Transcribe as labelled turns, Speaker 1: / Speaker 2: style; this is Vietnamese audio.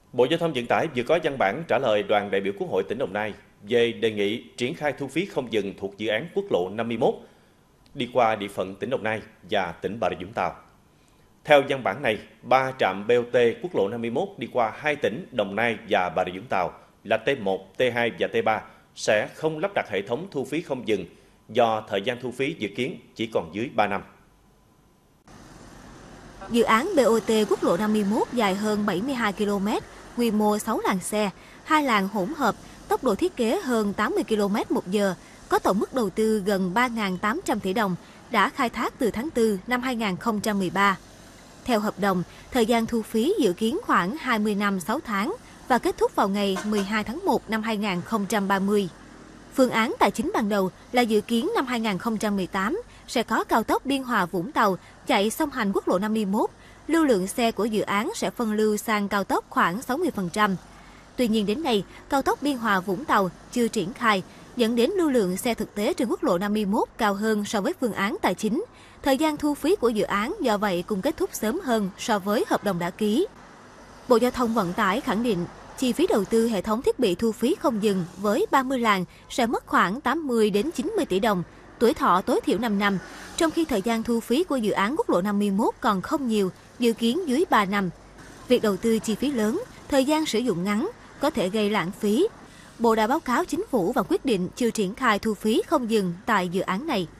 Speaker 1: Bộ Giao thông Vận tải vừa có văn bản trả lời đoàn đại biểu Quốc hội tỉnh Đồng Nai về đề nghị triển khai thu phí không dừng thuộc dự án quốc lộ 51 đi qua địa phận tỉnh Đồng Nai và tỉnh Bà Rịa Vũng Tàu. Theo văn bản này, 3 trạm BOT quốc lộ 51 đi qua hai tỉnh Đồng Nai và Bà Rịa Vũng Tàu là T1, T2 và T3 sẽ không lắp đặt hệ thống thu phí không dừng do thời gian thu phí dự kiến chỉ còn dưới 3 năm.
Speaker 2: Dự án BOT quốc lộ 51 dài hơn 72 km, quy mô 6 làn xe, 2 làn hỗn hợp, tốc độ thiết kế hơn 80 km/h, có tổng mức đầu tư gần 3.800 tỷ đồng, đã khai thác từ tháng 4 năm 2013. Theo hợp đồng, thời gian thu phí dự kiến khoảng 20 năm 6 tháng và kết thúc vào ngày 12 tháng 1 năm 2030. Phương án tài chính ban đầu là dự kiến năm 2018 sẽ có cao tốc Biên Hòa - Vũng Tàu chạy song hành quốc lộ 51. Lưu lượng xe của dự án sẽ phân lưu sang cao tốc khoảng 60%. Tuy nhiên đến nay, cao tốc Biên Hòa - Vũng Tàu chưa triển khai, dẫn đến lưu lượng xe thực tế trên quốc lộ 51 cao hơn so với phương án tài chính. Thời gian thu phí của dự án do vậy cũng kết thúc sớm hơn so với hợp đồng đã ký. Bộ Giao thông Vận tải khẳng định, chi phí đầu tư hệ thống thiết bị thu phí không dừng với 30 làn sẽ mất khoảng 80 đến 90 tỷ đồng, tuổi thọ tối thiểu 5 năm, trong khi thời gian thu phí của dự án quốc lộ 51 còn không nhiều, dự kiến dưới 3 năm. Việc đầu tư chi phí lớn, thời gian sử dụng ngắn, có thể gây lãng phí. Bộ đã báo cáo Chính phủ và quyết định chưa triển khai thu phí không dừng tại dự án này.